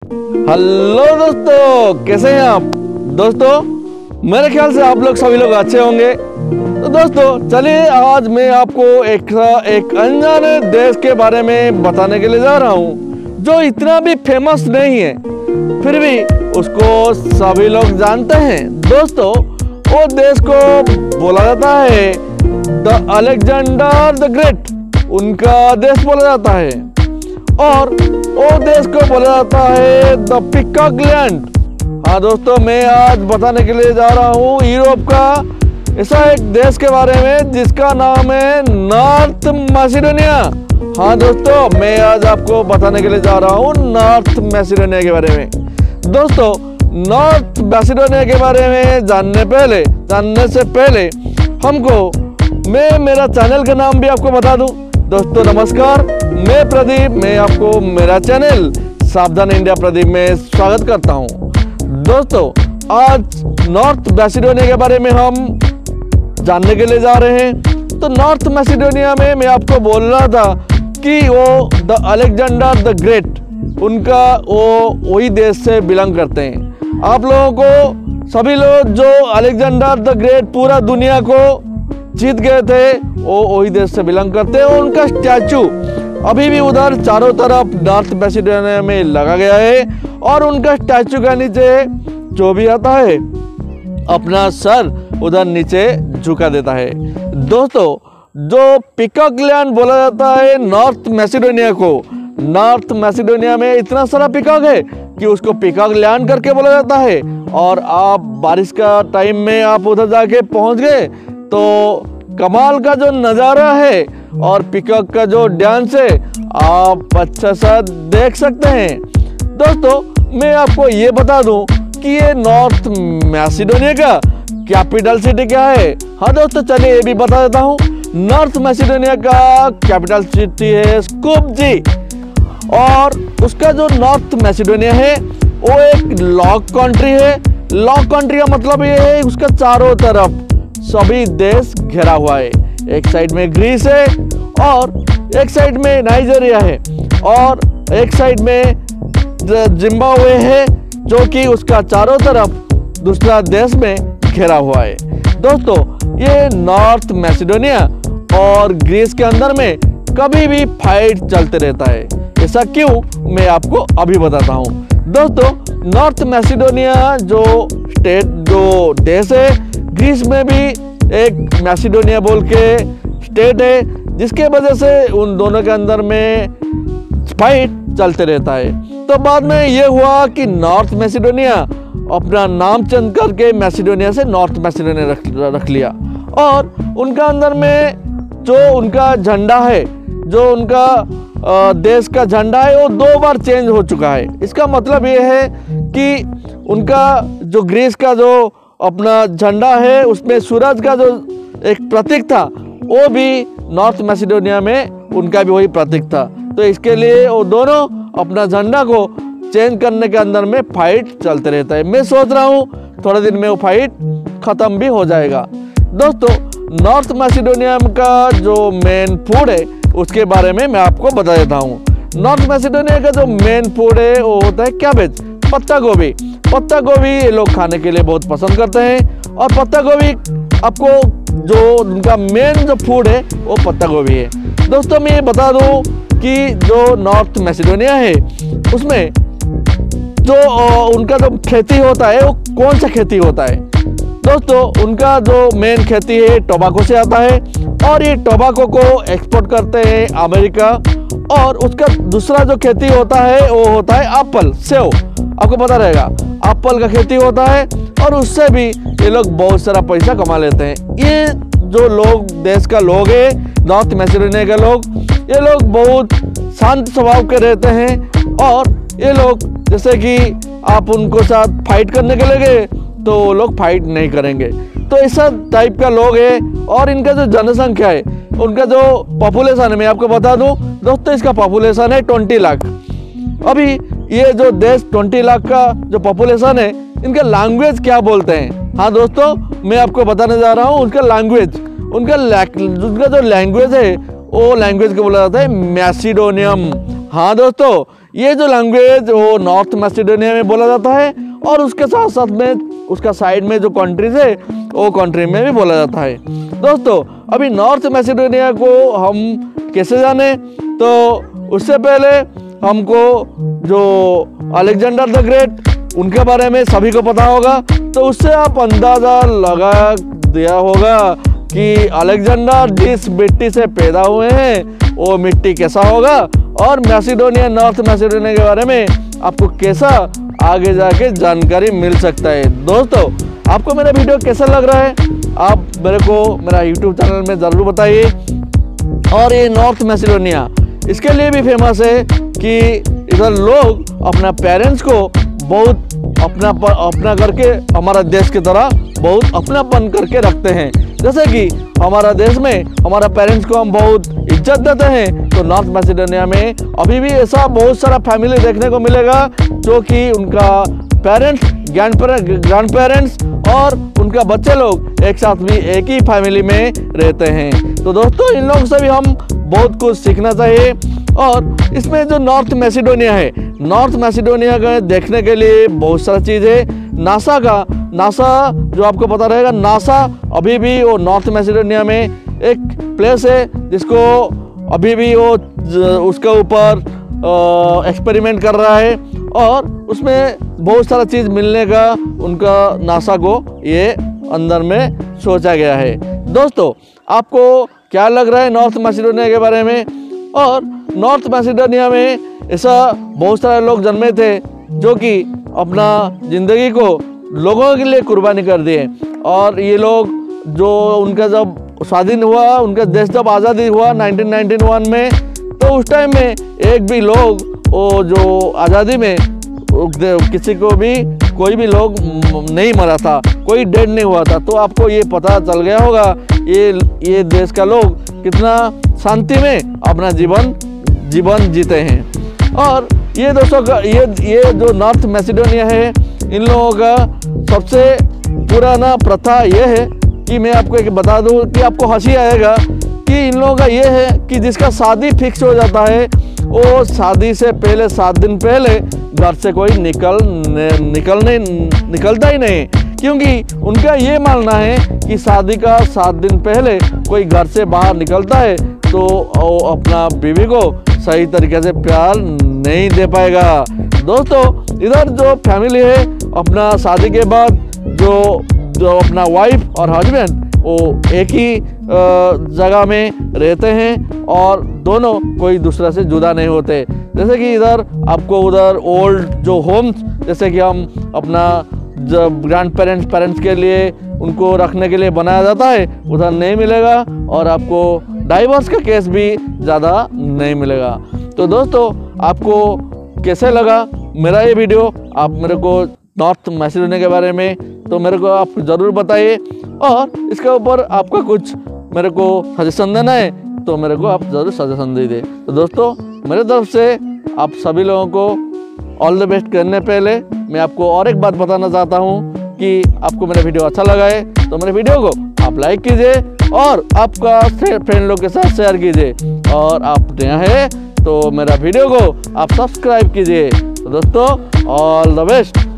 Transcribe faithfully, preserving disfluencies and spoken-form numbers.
Hello दोस्तों, कैसे हैं आप? दोस्तों मेरे ख्याल से आप लोग सभी लोग अच्छे होंगे। तो दोस्तों चलिए आज मैं आपको एक एक अनजाने देश के बारे में बताने के लिए जा रहा हूँ, जो इतना भी फेमस नहीं है फिर भी उसको सभी लोग जानते हैं। दोस्तों वो देश को बोला जाता है द अलेक्जेंडर द ग्रेट, उनका देश बोला जाता है। और वो देश को बोला जाता है द पीकॉक लैंड। हाँ दोस्तों, मैं आज बताने के लिए जा रहा हूँ यूरोप का ऐसा एक देश के बारे में जिसका नाम है नॉर्थ मैसिडोनिया। हाँ दोस्तों, मैं आज आपको बताने के लिए जा रहा हूँ नॉर्थ मैसिडोनिया के बारे में। दोस्तों नॉर्थ मैसिडोनिया के बारे में जानने पहले जानने से पहले हमको मैं मेरा चैनल का नाम भी आपको बता दूं। दोस्तों नमस्कार, मैं प्रदीप, मैं आपको मेरा चैनल सावधान इंडिया प्रदीप में स्वागत करता हूं। दोस्तों आज नॉर्थ मैसिडोनिया के बारे में हम जानने के लिए जा रहे हैं। तो नॉर्थ मैसिडोनिया में मैं आपको बोल रहा था कि वो द अलेक्जेंडर द ग्रेट, उनका वो वही देश से बिलोंग करते हैं। आप लोगों को सभी लोग जो अलेक्जेंडर द ग्रेट पूरा दुनिया को जीत गए थे वो वही देश से बिलोंग करते हैं। उनका स्टैचू अभी भी उधर चारों तरफ नॉर्थ मैसिडोनिया में लगा गया है और उनका स्टैचू का नीचे जो भी आता है अपना सर उधर नीचे झुका देता है। दोस्तों जो पीकॉक लैंड बोला जाता है नॉर्थ मैसिडोनिया को, नॉर्थ मैसिडोनिया में इतना सारा पीकॉक है कि उसको पीकॉक लैंड करके बोला जाता है। और आप बारिश का टाइम में आप उधर जाके पहुंच गए तो कमाल का जो नज़ारा है और पीकॉक का जो डांस है आप अच्छा सा देख सकते हैं। दोस्तों मैं आपको ये बता दूं कि ये नॉर्थ मैसिडोनिया का कैपिटल सिटी क्या है। हाँ दोस्तों चलिए ये भी बता देता हूँ। नॉर्थ मैसिडोनिया का कैपिटल सिटी है स्कुपजे और उसका जो नॉर्थ मैसिडोनिया है वो एक लॉक कंट्री है। लॉक कंट्री का मतलब ये है उसका चारों तरफ सभी देश घेरा हुआ है। एक साइड में ग्रीस है और एक साइड में नाइजीरिया है और एक साइड में जिम्बाब्वे है जो कि उसका चारों तरफ दूसरा देश में घेरा हुआ है। दोस्तों ये नॉर्थ मैसिडोनिया और ग्रीस के अंदर में कभी भी फाइट चलते रहता है। ऐसा क्यों मैं आपको अभी बताता हूँ। दोस्तों नॉर्थ मैसिडोनिया जो स्टेट जो देश है, ग्रीस में भी एक मैसिडोनिया बोल के स्टेट है जिसके वजह से उन दोनों के अंदर में फाइट चलते रहता है। तो बाद में ये हुआ कि नॉर्थ मैसिडोनिया अपना नाम चेंज करके मैसिडोनिया से नॉर्थ मैसिडोनिया रख, रख लिया और उनका अंदर में जो उनका झंडा है, जो उनका देश का झंडा है वो दो बार चेंज हो चुका है। इसका मतलब ये है कि उनका जो ग्रीस का जो अपना झंडा है उसमें सूरज का जो एक प्रतीक था वो भी नॉर्थ मैसिडोनिया में उनका भी वही प्रतीक था। तो इसके लिए वो दोनों अपना झंडा को चेंज करने के अंदर में फाइट चलते रहता है। मैं सोच रहा हूँ थोड़े दिन में वो फाइट खत्म भी हो जाएगा। दोस्तों नॉर्थ मैसिडोनिया का जो मेन फूड है उसके बारे में मैं आपको बता देता हूँ। नॉर्थ मैसिडोनिया का जो मेन फूड है वो होता है कैबेज, पत्ता गोभी। पत्ता गोभी ये लोग खाने के लिए बहुत पसंद करते हैं और पत्ता गोभी आपको जो उनका मेन जो फूड है वो पत्ता गोभी है। दोस्तों मैं ये बता दूं कि जो नॉर्थ मैसिडोनिया है उसमें जो उनका जो खेती होता है वो कौन सा खेती होता है। दोस्तों उनका जो मेन खेती है टोबैको से आता है और ये टोबैको को एक्सपोर्ट करते हैं अमेरिका। और उसका दूसरा जो खेती होता है वो होता है एप्पल, सेव। आपको पता रहेगा एप्पल का खेती होता है और उससे भी ये लोग बहुत सारा पैसा कमा लेते हैं। ये जो लोग देश का लोग है नॉर्थ मैसिडोनिया के लोग, ये लोग बहुत शांत स्वभाव के रहते हैं और ये लोग जैसे कि आप उनको साथ फाइट करने के लगे तो वो लोग फाइट नहीं करेंगे। तो ऐसा टाइप का लोग है। और इनका जो जनसंख्या है, उनका जो पॉपुलेशन है मैं आपको बता दूं दोस्तों, इसका पॉपुलेशन है ट्वेंटी लाख। अभी ये जो देश ट्वेंटी लाख का जो पॉपुलेशन है इनका लैंग्वेज क्या बोलते हैं। हाँ दोस्तों मैं आपको बताने जा रहा हूँ उनका लैंग्वेज। उनका उनका जो लैंग्वेज है वो लैंग्वेज को बोला जाता है मैसिडोनियम। हाँ दोस्तों ये जो लैंग्वेज वो नॉर्थ मैसेडोनिया में बोला जाता है और उसके साथ साथ में उसका साइड में जो कंट्रीज है वो कंट्री में भी बोला जाता है। दोस्तों अभी नॉर्थ मैसेडोनिया को हम कैसे जाने, तो उससे पहले हमको जो अलेक्जेंडर द ग्रेट उनके बारे में सभी को पता होगा, तो उससे आप अंदाज़ा लगा दिया होगा कि अलेक्जेंडर जिस मिट्टी से पैदा हुए हैं वो मिट्टी कैसा होगा, और मैसेडोनिया नॉर्थ मैसेडोनिया के बारे में आपको कैसा आगे जाके जानकारी मिल सकता है। दोस्तों आपको मेरा वीडियो कैसा लग रहा है आप मेरे को मेरा यूट्यूब चैनल में ज़रूर बताइए। और ये नॉर्थ मैसेडोनिया इसके लिए भी फेमस है कि इधर लोग अपना पेरेंट्स को बहुत अपना अपना करके हमारा देश की तरह बहुत अपनापन करके रखते हैं। जैसे कि हमारा देश में हमारा पेरेंट्स को हम बहुत इज्जत देते हैं, तो नॉर्थ मैसेडोनिया में अभी भी ऐसा बहुत सारा फैमिली देखने को मिलेगा जो कि उनका पेरेंट्स ग्रैंड पेरेंट्स और उनका बच्चे लोग एक साथ भी एक ही फैमिली में रहते हैं। तो दोस्तों इन लोगों से भी हम बहुत कुछ सीखना चाहिए। और इसमें जो नॉर्थ मैसेडोनिया है, नॉर्थ मैसेडोनिया का देखने के लिए बहुत सारा चीज़ है। नासा का नासा जो आपको पता रहेगा, नासा अभी भी वो नॉर्थ मैसेडोनिया में एक प्लेस है जिसको अभी भी वो उसके ऊपर एक्सपेरिमेंट कर रहा है और उसमें बहुत सारा चीज़ मिलने का उनका नासा को ये अंदर में सोचा गया है। दोस्तों आपको क्या लग रहा है नॉर्थ मैसेडोनिया के बारे में? और नॉर्थ मैसेडोनिया में ऐसा बहुत सारे लोग जन्मे थे जो कि अपना ज़िंदगी को लोगों के लिए कुर्बानी कर दिए, और ये लोग जो उनका जब स्वाधीन हुआ, उनका देश जब आज़ादी हुआ नाइनटीन नाइंटी वन में, तो उस टाइम में एक भी लोग वो जो आज़ादी में किसी को भी कोई भी लोग नहीं मरा था, कोई डेड नहीं हुआ था। तो आपको ये पता चल गया होगा ये ये देश का लोग कितना शांति में अपना जीवन जीवन जीते हैं। और ये दोस्तों का ये ये जो नॉर्थ मैसेडोनिया है, इन लोगों का सबसे पुराना प्रथा ये है कि मैं आपको एक बता दूं कि आपको हंसी आएगा कि इन लोगों का ये है कि जिसका शादी फिक्स हो जाता है वो शादी से पहले सात दिन पहले घर से कोई निकल निकलने निकलता ही नहीं, क्योंकि उनका ये मानना है कि शादी का सात दिन पहले कोई घर से बाहर निकलता है तो वो अपना बीवी को सही तरीके से प्यार नहीं दे पाएगा। दोस्तों इधर जो फैमिली है अपना शादी के बाद जो जो अपना वाइफ और हस्बैंड वो एक ही जगह में रहते हैं और दोनों कोई दूसरे से जुदा नहीं होते। जैसे कि इधर आपको उधर ओल्ड जो होम्स जैसे कि हम अपना जब ग्रैंड पेरेंट्स पेरेंट्स के लिए उनको रखने के लिए बनाया जाता है उधर नहीं मिलेगा, और आपको डाइवोर्स का केस भी ज़्यादा नहीं मिलेगा। तो दोस्तों आपको कैसे लगा मेरा ये वीडियो? आप मेरे को नॉर्थ मैसेडोनिया के बारे में तो मेरे को आप ज़रूर बताइए, और इसके ऊपर आपका कुछ मेरे को सजेशन देना है तो मेरे को आप ज़रूर सजेशन दीजिए। तो दोस्तों मेरे तरफ से आप सभी लोगों को ऑल द बेस्ट करने पहले मैं आपको और एक बात बताना चाहता हूँ कि आपको मेरा वीडियो अच्छा लगा है तो मेरे वीडियो को आप लाइक कीजिए और आपका फ्रेंड लोग के साथ शेयर कीजिए, और आप नया है तो मेरा वीडियो को आप सब्सक्राइब कीजिए। तो दोस्तों ऑल द बेस्ट।